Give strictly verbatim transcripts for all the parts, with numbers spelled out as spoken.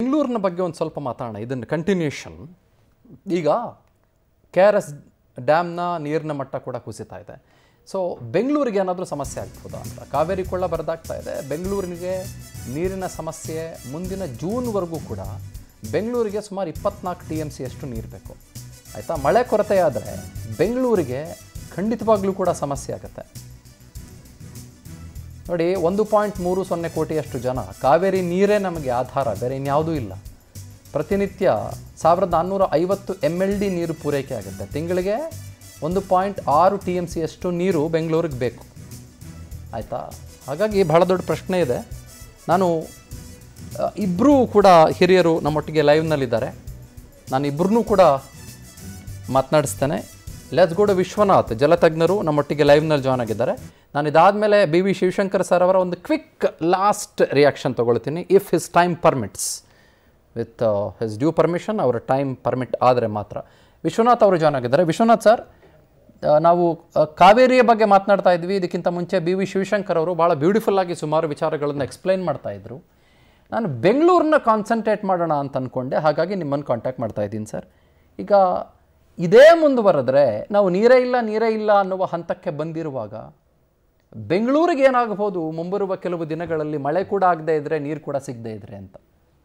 ಬೆಂಗಳೂರಿನ ಬಗ್ಗೆ ಒಂದು ಸ್ವಲ್ಪ ಮಾತಾಡೋಣ. ಇದನ್ನು ಕಂಟಿನ್ಯೂಷನ್. ಈಗ ಕೆ ಆರ್ ಎಸ್ ಡ್ಯಾಮ್ನ ನೀರಿನ ಮಟ್ಟ ಕೂಡ ಕುಸಿತಾ ಇದೆ. ಸೊ ಬೆಂಗಳೂರಿಗೆ ಏನಾದರೂ ಸಮಸ್ಯೆ ಆಗ್ಬೋದಾ ಅಂತ. ಕಾವೇರಿ ಕೊಳ್ಳ ಬರದಾಗ್ತಾ ಇದೆ. ಬೆಂಗಳೂರಿಗೆ ನೀರಿನ ಸಮಸ್ಯೆ ಮುಂದಿನ ಜೂನ್ವರೆಗೂ ಕೂಡ ಬೆಂಗಳೂರಿಗೆ ಸುಮಾರು ಇಪ್ಪತ್ನಾಲ್ಕು ಟಿ ಎಮ್ ಸಿ ಅಷ್ಟು ನೀರು ಬೇಕು. ಆಯಿತಾ, ಮಳೆ ಕೊರತೆ ಆದರೆ ಬೆಂಗಳೂರಿಗೆ ಖಂಡಿತವಾಗ್ಲೂ ಕೂಡ ಸಮಸ್ಯೆ ಆಗುತ್ತೆ. ನೋಡಿ, ಒಂದು ಪಾಯಿಂಟ್ ಮೂರು ಸೊನ್ನೆ ಕೋಟಿಯಷ್ಟು ಜನ, ಕಾವೇರಿ ನೀರೇ ನಮಗೆ ಆಧಾರ, ಬೇರೆ ಇನ್ಯಾವುದೂ ಇಲ್ಲ. ಪ್ರತಿನಿತ್ಯ ಸಾವಿರದ ನಾನ್ನೂರ ಐವತ್ತು ಎಮ್ ಎಲ್ ಡಿ ನೀರು ಪೂರೈಕೆ ಆಗುತ್ತೆ. ತಿಂಗಳಿಗೆ ಒಂದು ಪಾಯಿಂಟ್ ಆರು ಟಿ ಎಮ್ ಸಿ ಅಷ್ಟು ನೀರು ಬೆಂಗಳೂರಿಗೆ ಬೇಕು. ಆಯಿತಾ, ಹಾಗಾಗಿ ಬಹಳ ದೊಡ್ಡ ಪ್ರಶ್ನೆ ಇದೆ. ನಾನು ಇಬ್ಬರೂ ಕೂಡ ಹಿರಿಯರು ನಮ್ಮೊಟ್ಟಿಗೆ ಲೈವ್ನಲ್ಲಿದ್ದಾರೆ. ನಾನು ಇಬ್ಬರನ್ನೂ ಕೂಡ ಮಾತನಾಡಿಸ್ತೇನೆ. ಲೆಟ್ಸ್ ಗೋ ಟು ವಿಶ್ವನಾಥ್, ಜಲತಜ್ಞರು ನಮ್ಮೊಟ್ಟಿಗೆ ಲೈವ್ನಲ್ಲಿ ಜಾಯ್ನ್ ಆಗಿದ್ದಾರೆ. ನಾನು ಇದಾದಮೇಲೆ ಬಿ ವಿ ಶಿವಶಂಕರ್ ಸರ್ ಅವರ ಒಂದು ಕ್ವಿಕ್ ಲಾಸ್ಟ್ ರಿಯಾಕ್ಷನ್ ತೊಗೊಳ್ತೀನಿ, if his time permits, with his due permission. ಅವರ ಟೈಮ್ ಪರ್ಮಿಟ್ ಆದರೆ ಮಾತ್ರ. ವಿಶ್ವನಾಥ್ ಅವರು ಜಾಯ್ನ್ ಆಗಿದ್ದಾರೆ. ವಿಶ್ವನಾಥ್ ಸರ್, ನಾವು ಕಾವೇರಿಯ ಬಗ್ಗೆ ಮಾತನಾಡ್ತಾ ಇದ್ವಿ. ಇದಕ್ಕಿಂತ ಮುಂಚೆ ಬಿ ವಿ ಶಿವಶಂಕರ್ ಅವರು ಭಾಳ ಬ್ಯೂಟಿಫುಲ್ಲಾಗಿ ಸುಮಾರು ವಿಚಾರಗಳನ್ನು ಎಕ್ಸ್ಪ್ಲೈನ್ ಮಾಡ್ತಾಯಿದ್ರು. ನಾನು ಬೆಂಗಳೂರನ್ನ ಕಾನ್ಸಂಟ್ರೇಟ್ ಮಾಡೋಣ ಅಂತ ಅಂದ್ಕೊಂಡೆ, ಹಾಗಾಗಿ ನಿಮ್ಮನ್ನು ಕಾಂಟ್ಯಾಕ್ಟ್ ಮಾಡ್ತಾ ಇದ್ದೀನಿ ಸರ್. ಈಗ ಇದೇ ಮುಂದುವರೆದ್ರೆ ನಾವು ನೀರೇ ಇಲ್ಲ ನೀರೇ ಇಲ್ಲ ಅನ್ನುವ ಹಂತಕ್ಕೆ ಬಂದಿರುವಾಗ ಬೆಂಗಳೂರಿಗೆ ಏನಾಗಬಹುದು ಮುಂಬರುವ ಕೆಲವು ದಿನಗಳಲ್ಲಿ, ಮಳೆ ಕೂಡ ಆಗದೆ ಇದ್ರೆ, ನೀರು ಕೂಡ ಸಿಗದೆ ಇದ್ರೆ ಅಂತ?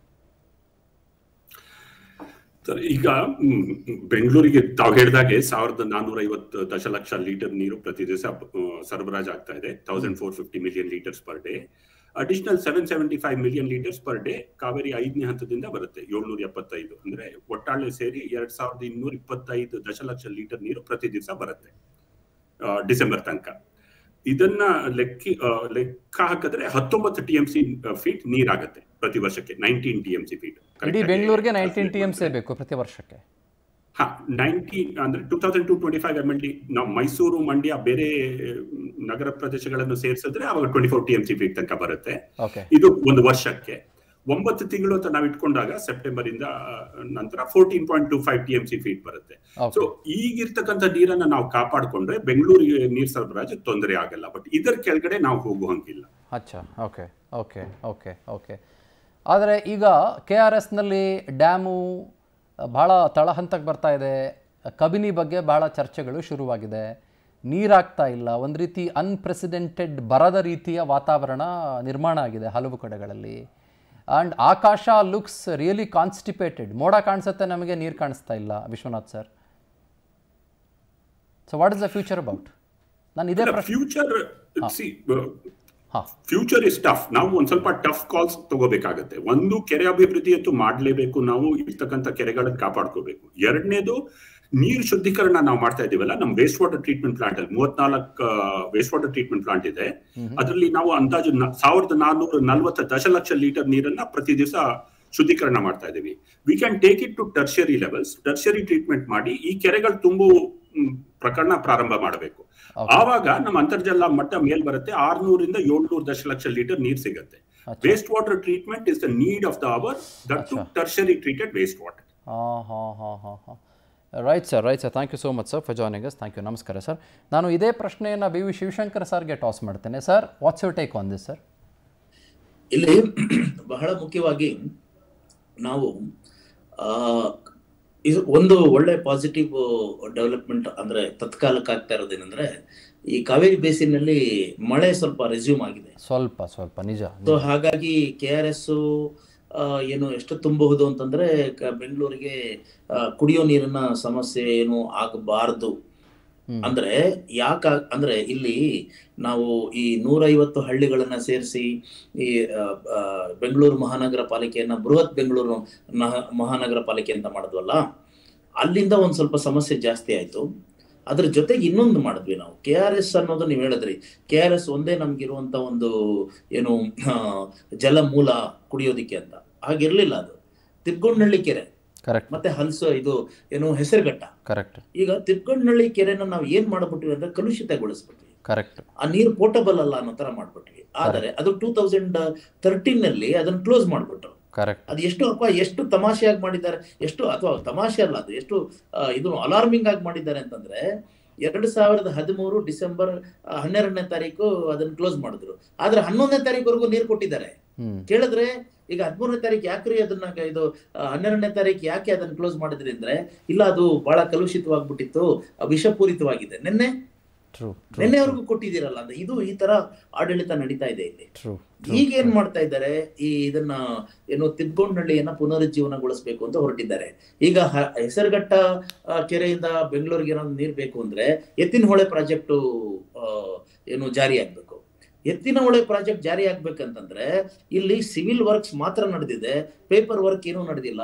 ಈಗ ಬೆಂಗಳೂರಿಗೆ ತಾವು ಹೇಳಿದಾಗೆ ಸಾವಿರದ ನಾನ್ನೂರ ಐವತ್ತು ದಶಲಕ್ಷ ಲೀಟರ್ ನೀರು ಪ್ರತಿ ದಿವಸ ಸರಬರಾಜು ಆಗ್ತಾ ಇದೆ. Thousand four fifty million litres per day. Additional seven seventy five million litres per day Kaveri ಐದನೇ ಹಂತದಿಂದ ಬರುತ್ತೆ. ಏಳ್ನೂರ ಎಪ್ಪತ್ತೈದು ಅಂದ್ರೆ ಒಟ್ಟಾಳೆ ಸೇರಿ ಎರಡ್ ಸಾವಿರದ ಇನ್ನೂರ ಇಪ್ಪತ್ತೈದು ದಶಲಕ್ಷ ಲೀಟರ್ ನೀರು ಪ್ರತಿ ದಿವಸ ಬರುತ್ತೆ ಡಿಸೆಂಬರ್ ತನಕ. ಇದನ್ನ ಲೆಕ್ಕಿ ಲೆಕ್ಕ ಹಾಕಿದ್ರೆ ಹತ್ತೊಂಬತ್ತು ಟಿ ಎಂ ಸಿ ಫೀಟ್ ನೀರಾಗತ್ತೆ ಪ್ರತಿ ವರ್ಷಕ್ಕೆ. Nineteen T M C feet ಇಡೀ ಬೆಂಗಳೂರಿಗೆ ನೈನ್ಟೀನ್ ಟಿ ಎಂ ಸಿ ಬೇಕು ಪ್ರತಿ ವರ್ಷಕ್ಕೆ. ಹಾ, ನೈನ್ಟೀನ್ ಅಂದ್ರೆ two thousand two twenty five M L D. ನಾವು ಮೈಸೂರು, ಮಂಡ್ಯ, ಬೇರೆ ನಗರ ಪ್ರದೇಶಗಳನ್ನು ಸೇರಿಸಿದ್ರೆ ಅವಾಗ twenty four T M C feet ತನಕ ಬರುತ್ತೆ. ಇದು ಒಂದು ವರ್ಷಕ್ಕೆ. ಒಂಬತ್ತು ತಿಂಗಳು ಅಂತ ನಾವು ಇಟ್ಕೊಂಡಾಗ ಸೆಪ್ಟೆಂಬರ್ ಇಂದ ನಂತರ fourteen point two five T M C feet ಬರುತ್ತೆ. ಸೊ ಈಗಿರ್ತಕ್ಕಂಥ ನೀರನ್ನ ನಾವು ಕಾಪಾಡಿಕೊಂಡ್ರೆ ಬೆಂಗಳೂರಿಗೆ ನೀರ್ ಸರಬರಾಜು ತೊಂದರೆ ಆಗಲ್ಲ. ಬಟ್ ಇದರ ಕೆಳಗಡೆ ನಾವು ಹೋಗುವಂಗಿಲ್ಲ. ಅಚ್ಚಾ, ಓಕೆ ಓಕೆ ಓಕೆ ಓಕೆ ಆದರೆ ಈಗ ಕೆ ಆರ್ ಎಸ್ನಲ್ಲಿ ಡ್ಯಾಮು ಭಾಳ ತಳಹಂತಕ್ಕೆ ಬರ್ತಾ ಇದೆ. ಕಬಿನಿ ಬಗ್ಗೆ ಭಾಳ ಚರ್ಚೆಗಳು ಶುರುವಾಗಿದೆ. ನೀರಾಗ್ತಾ ಇಲ್ಲ. ಒಂದು ರೀತಿ ಅನ್ಪ್ರೆಸಿಡೆಂಟೆಡ್ ಬರದ ರೀತಿಯ ವಾತಾವರಣ ನಿರ್ಮಾಣ ಆಗಿದೆ ಹಲವು ಕಡೆಗಳಲ್ಲಿ. ಆ್ಯಂಡ್ ಆಕಾಶ ಲುಕ್ಸ್ ರಿಯಲಿ ಕಾನ್ಸ್ಟಿಪೇಟೆಡ್. ಮೋಡ ಕಾಣಿಸುತ್ತೆ, ನಮಗೆ ನೀರು ಕಾಣಿಸ್ತಾ ಇಲ್ಲ. Vishwanath sir, so what is the future about? ನಾನು ಇದೇ ಫ್ಯೂಚರ್ ಫ್ಯೂಚರ್ ಇಸ್ ಟಫ್. ನಾವು ಒಂದ್ ಸ್ವಲ್ಪ ಟಫ್ ಕಾಲ್ಸ್ ತಗೋಬೇಕಾಗತ್ತೆ. ಒಂದು, ಕೆರೆ ಅಭಿವೃದ್ಧಿ ಅಂತೂ ಮಾಡ್ಲೇಬೇಕು. ನಾವು ಇರ್ತಕ್ಕಂಥ ಕೆರೆಗಳನ್ನ ಕಾಪಾಡ್ಕೋಬೇಕು. ಎರಡನೇದು, ನೀರು ಶುದ್ಧೀಕರಣ ನಾವು ಮಾಡ್ತಾ ಇದೀವಲ್ಲ, ನಮ್ ವೇಸ್ಟ್ ವಾಟರ್ ಟ್ರೀಟ್ಮೆಂಟ್ ಪ್ಲಾಂಟ್ ಅಲ್ಲಿ ಮೂವತ್ನಾಲ್ಕು ವೇಸ್ಟ್ ವಾಟರ್ ಟ್ರೀಟ್ಮೆಂಟ್ ಪ್ಲಾಂಟ್ ಇದೆ. ಅದರಲ್ಲಿ ನಾವು ಅಂದಾಜು ಸಾವಿರದ ನಾನ್ನೂರ ನಲ್ವತ್ತು ದಶಲಕ್ಷ ಲೀಟರ್ ನೀರನ್ನ ಪ್ರತಿ ದಿವಸ ಶುದ್ಧೀಕರಣ ಮಾಡ್ತಾ ಇದೀವಿ. We can take it to tertiary levels. Tertiary treatment ಮಾಡಿ ಈ ಕೆರೆಗಳು ತುಂಬು ಪ್ರಕರಣ ಪ್ರಾರಂಭ ಮಾಡಬೇಕು. ಆವಾಗ ನಮ್ಮ ಅಂತರ್ಜಲ ಮಟ್ಟ ಮೇಲ್ ಬರುತ್ತೆ. ಆರ್ನೂರಿಂದ ಏಳ್ನೂರು ದಶಲಕ್ಷ ಲೀಟರ್ ನೀರ್ ಸಿಗುತ್ತೆ. Waste water treatment is the need of the hour. That to tertiary treated waste water. Right sir, right sir. Thank you so much sir for joining us. Thank you. ನಮಸ್ಕಾರ ಸರ್. ನಾನು ಇದೇ ಪ್ರಶ್ನೆಯನ್ನು B V Shivashankar ಸರ್ಗೆ toss ಮಾಡ್ತೇನೆ. Sir, what's your take on this sir? ಇಲ್ಲಿ ಬಹಳ ಮುಖ್ಯವಾಗಿ ನಾವು ಇದು ಒಂದು ಒಳ್ಳೆ ಪಾಸಿಟಿವ್ ಡೆವಲಪ್ಮೆಂಟ್ ಅಂದ್ರೆ ತತ್ಕಾಲಕ್ಕೆ ಆಗ್ತಾ ಇರೋದೇನೆಂದ್ರೆ, ಈ ಕಾವೇರಿ ಬೇಸಿನಲ್ಲಿ ಮಳೆ ಸ್ವಲ್ಪ ರೆಸ್ಯೂಮ್ ಆಗಿದೆ. ಸ್ವಲ್ಪ ಸ್ವಲ್ಪ ನಿಜ. ಸೊ ಹಾಗಾಗಿ ಕೆ ಆರ್ ಎಸ್ ಏನು ಎಷ್ಟು ತುಂಬಬಹುದು ಅಂತಂದ್ರೆ ಬೆಂಗಳೂರಿಗೆ ಕುಡಿಯೋ ನೀರಿನ ಸಮಸ್ಯೆ ಏನು ಆಗಬಾರ್ದು. ಅಂದ್ರೆ ಯಾಕ ಅಂದ್ರೆ ಇಲ್ಲಿ ನಾವು ಈ ನೂರೈವತ್ತು ಹಳ್ಳಿಗಳನ್ನ ಸೇರಿಸಿ ಈ ಬೆಂಗಳೂರು ಮಹಾನಗರ ಪಾಲಿಕೆಯನ್ನ ಬೃಹತ್ ಬೆಂಗಳೂರು ಮಹಾನಗರ ಪಾಲಿಕೆ ಅಂತ ಮಾಡಿದ್ವಲ್ಲ, ಅಲ್ಲಿಂದ ಒಂದ್ ಸ್ವಲ್ಪ ಸಮಸ್ಯೆ ಜಾಸ್ತಿ ಆಯ್ತು. ಅದ್ರ ಜೊತೆಗೆ ಇನ್ನೊಂದು ಮಾಡಿದ್ವಿ ನಾವು. ಕೆ ಆರ್ ಎಸ್ ಅನ್ನೋದು ನೀವು ಹೇಳಿದ್ರಿ, ಕೆ ಆರ್ ಎಸ್ ಒಂದೇ ನಮ್ಗಿರುವಂತ ಒಂದು ಏನು ಜಲ ಮೂಲ ಕುಡಿಯೋದಿಕ್ಕೆ ಅಂತ. ಹಾಗಿರ್ಲಿಲ್ಲ. ಅದು ತಿರ್ಗೊಂಡ್ನಳ್ಳಿ ಕೆರೆ ಮತ್ತೆ ಹಲ್ಸು ಇದು ಏನು ಹೆಸರುಘಟ್ಟ. ಕರೆಕ್ಟ್. ಈಗ ತಿರ್ಗೊಂಡ್ನಳ್ಳಿ ಕೆರೆನ ನಾವು ಏನ್ ಮಾಡ್ಬಿಟ್ವಿ ಅಂದ್ರೆ ಕಲುಷಿತಗೊಳಿಸ್ಬಿಟ್ವಿ. ಕರೆಕ್ಟ್. ಆ ನೀರು ಪೋರ್ಟಬಲ್ ಅಲ್ಲ ಅನ್ನೋ ತರ ಮಾಡ್ಬಿಟ್ವಿ. ಆದರೆ ಅದು ಟೂ ತೌಸಂಡ್ ತರ್ಟೀನ್ ನಲ್ಲಿ ಅದನ್ನ ಕ್ಲೋಸ್ ಮಾಡ್ಬಿಟ್ರು. ಅದು ಎಷ್ಟು ಅಪ್ಪ ಎಷ್ಟು ತಮಾಷೆಯಾಗಿ ಮಾಡಿದ್ದಾರೆ, ಎಷ್ಟು ಅಥವಾ ತಮಾಷೆ ಅಲ್ಲ, ಅದು ಎಷ್ಟು ಇದು ಅಲಾರ್ಮಿಂಗ್ ಆಗಿ ಮಾಡಿದ್ದಾರೆ ಅಂತಂದ್ರೆ, ಎರಡು ಸಾವಿರದ ಹದಿಮೂರು ಡಿಸೆಂಬರ್ ಹನ್ನೆರಡನೇ ತಾರೀಕು ಅದನ್ನ ಕ್ಲೋಸ್ ಮಾಡಿದ್ರು. ಆದ್ರೆ ಹನ್ನೊಂದನೇ ತಾರೀಕುವರೆಗೂ ನೀರು ಕೊಟ್ಟಿದ್ದಾರೆ. ಕೇಳಿದ್ರೆ ಈಗ ಹದಿಮೂರನೇ ತಾರೀಕು ಯಾಕ್ರಿ ಅದನ್ನ ಇದು ಹನ್ನೆರಡನೇ ತಾರೀಕು ಯಾಕೆ ಅದನ್ನ ಕ್ಲೋಸ್ ಮಾಡಿದ್ರಿ ಅಂದ್ರೆ ಇಲ್ಲ ಅದು ಬಹಳ ಕಲುಷಿತವಾಗ್ಬಿಟ್ಟಿತ್ತು, ವಿಷಪೂರಿತವಾಗಿದೆ. ನಿನ್ನೆ ನಿನ್ನೆವರೆಗೂ ಕೊಟ್ಟಿದ್ದೀರಲ್ಲ ಅಂತ. ಇದು ಈ ತರ ಆಡಳಿತ ನಡೀತಾ ಇದೆ ಇಲ್ಲಿ. ಈಗ ಏನ್ ಮಾಡ್ತಾ ಇದ್ದಾರೆ, ಈ ಇದನ್ನ ಏನು ತಿದ್ಕೊಂಡಹಳ್ಳಿಯನ್ನ ಪುನರುಜ್ಜೀವನಗೊಳಿಸ್ಬೇಕು ಅಂತ ಹೊರಟಿದ್ದಾರೆ. ಈಗ ಹೆಸರುಘಟ್ಟ ಕೆರೆಯಿಂದ ಬೆಂಗಳೂರಿಗೆ ಏನಾದ್ರು ನೀರ್ ಬೇಕು ಅಂದ್ರೆ ಎತ್ತಿನ ಹೊಳೆ ಪ್ರಾಜೆಕ್ಟ್ ಏನು ಜಾರಿ ಆಗ್ಬೇಕು. ಎತ್ತಿನ ಹೊಳೆ ಪ್ರಾಜೆಕ್ಟ್ ಜಾರಿ ಆಗ್ಬೇಕಂತಂದ್ರೆ ಇಲ್ಲಿ ಸಿವಿಲ್ ವರ್ಕ್ಸ್ ಮಾತ್ರ ನಡೆದಿದೆ, ಪೇಪರ್ ವರ್ಕ್ ಏನೂ ನಡೆದಿಲ್ಲ.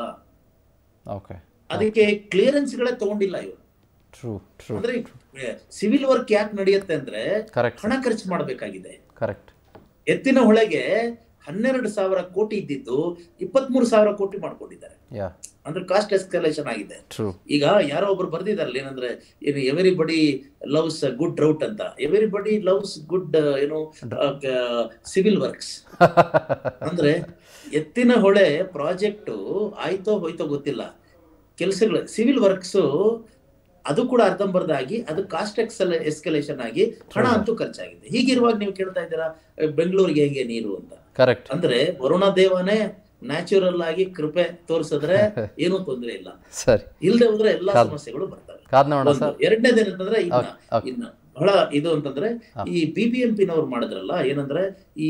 ಅದಕ್ಕೆ ಕ್ಲಿಯರೆನ್ಸ್ ಗಳೇ ತಗೊಂಡಿಲ್ಲ ಇವರು. ಅಂದ್ರೆ ಸಿವಿಲ್ ವರ್ಕ್ ಯಾಕೆ ನಡೆಯುತ್ತೆ ಅಂದ್ರೆ ಹಣ ಖರ್ಚು ಮಾಡಬೇಕಾಗಿದೆ. ಎತ್ತಿನ ಹೊಳೆಗೆ ಹನ್ನೆರಡು ಸಾವಿರ ಕೋಟಿ ಇದ್ದಿದ್ದು ಇಪ್ಪತ್ತ್ ಮೂರು ಸಾವಿರ ಕೋಟಿ ಮಾಡ್ಕೊಂಡಿದ್ದಾರೆ. ಅಂದ್ರೆ ಕಾಸ್ಟ್ ಎಸ್ಕಲೇಷನ್ ಆಗಿದೆ. ಈಗ ಯಾರೋ ಒಬ್ರು ಬರ್ದಿದಾರಲ್ಲ ಏನಂದ್ರೆ ಏನು ಎವರಿಬಡಿ ಲವ್ಸ್ ಗುಡ್ ರೌಟ್ ಅಂತ. ಎವರಿಬಡಿ ಲವ್ಸ್ ಗುಡ್ ಏನು ಸಿವಿಲ್ ವರ್ಕ್ಸ್ ಅಂದ್ರೆ ಎತ್ತಿನ ಹೊಳೆ ಪ್ರಾಜೆಕ್ಟ್ ಆಯ್ತೋ ಹೋಯ್ತೋ ಗೊತ್ತಿಲ್ಲ, ಕೆಲಸಗಳು ಸಿವಿಲ್ ವರ್ಕ್ಸ್ ಅದು ಕೂಡ ಅರ್ಧಂಬರ್ಧಾಗಿ ಅದು ಕಾಸ್ಟ್ ಎಕ್ಸಲ್ ಎಸ್ಕಲೇಷನ್ ಆಗಿ ಹಣ ಅಂತೂ ಖರ್ಚಾಗಿದೆ. ಹೀಗಿರುವಾಗ ನೀವು ಕೇಳ್ತಾ ಇದ್ದೀರಾ ಬೆಂಗಳೂರಿಗೆ ಹೇಗೆ ನೀರು ಅಂತ. ಕರೆಕ್ಟ್. ಅಂದ್ರೆ ವರುಣ ದೇವನೇ ನ್ಯಾಚುರಲ್ ಆಗಿ ಕೃಪೆ ತೋರಿಸಿದ್ರೆ ಏನೂ ತೊಂದರೆ ಇಲ್ಲ, ಇಲ್ಲದೆ ಹೋದ್ರೆ ಎಲ್ಲಾ ಸಮಸ್ಯೆಗಳು ಬರ್ತವೆ. ಎರಡನೇದೇನಂತಂದ್ರೆ ಇನ್ನ ಇನ್ನ ಬಹಳ ಇದು ಅಂತಂದ್ರೆ ಈ ಬಿ ಬಿ ಎಂ ಪಿ ನವ್ರು ಮಾಡಿದ್ರಲ್ಲ ಏನಂದ್ರೆ ಈ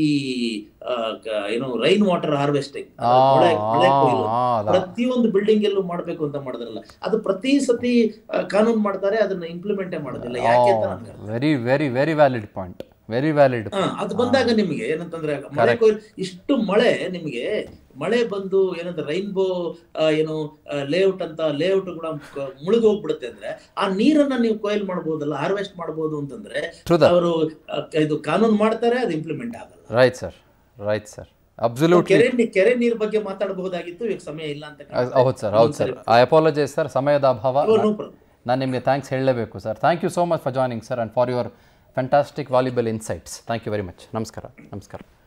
ಏನು ರೈನ್ ವಾಟರ್ ಹಾರ್ವೆಸ್ಟಿಂಗ್ ಪ್ರತಿಯೊಂದು ಬಿಲ್ಡಿಂಗ್ ಎಲ್ಲೂ ಮಾಡ್ಬೇಕು ಅಂತ ಮಾಡಿದ್ರಲ್ಲ, ಅದು ಪ್ರತಿ ಸತಿ ಕಾನೂನು ಮಾಡ್ತಾರೆ, ಅದನ್ನ ಇಂಪ್ಲಿಮೆಂಟೇ ಮಾಡೋದಿಲ್ಲ. ಯಾಕೆ ಅಂತ very very very valid point. Very valid. ಅದು ಬಂದಾಗ ನಿಮ್ಗೆ ಏನಂತಂದ್ರೆ ಮಳೆ ಕೊಯ್ಲು ಇಷ್ಟು ಮಳೆ ನಿಮ್ಗೆ ಮಳೆ ಬಂದು ಏನಂದ್ರೆ ರೈನ್ಬೋ ಏನು ಲೇಔಟ್ ಅಂತ ಲೇಔಟ್ ಕೂಡ ಮುಳುಗಿ ಹೋಗ್ಬಿಡುತ್ತೆ ಅಂದ್ರೆ ಆ ನೀರನ್ನ ನೀವು ಕೊಯ್ಲ್ ಮಾಡಬಹುದಲ್ಲ, ಹಾರ್ವೆಸ್ಟ್ ಮಾಡಬಹುದು ಅಂತಂದ್ರೆ ಅವರು ಇದು ಕಾನೂನು ಮಾಡ್ತಾರೆ, ಅದು ಇಂಪ್ಲಿಮೆಂಟ್ ಆಗಲ್ಲ. Right sir, right sir. Absolutely. ಕೆರೆ ಕೆರೆ ನೀರ್ ಬಗ್ಗೆ ಮಾತಾಡಬಹುದಾಗಿತ್ತು, ಈಗ ಸಮಯ ಇಲ್ಲ ಅಂತ. ಹೌದು ಸರ್, ಹೌದು ಸರ್. ಐ ಅಪಾಲಜೈಸ್ ಸರ್, ಸಮಯದ ಅಭಾವ. ನಾನು ನಿಮಗೆ ಥ್ಯಾಂಕ್ಸ್ ಹೇಳಲೇಬೇಕು sir. Thank you so much for joining sir and for your fantastic valuable insights. Thank you very much. Namaskara. Namaskara.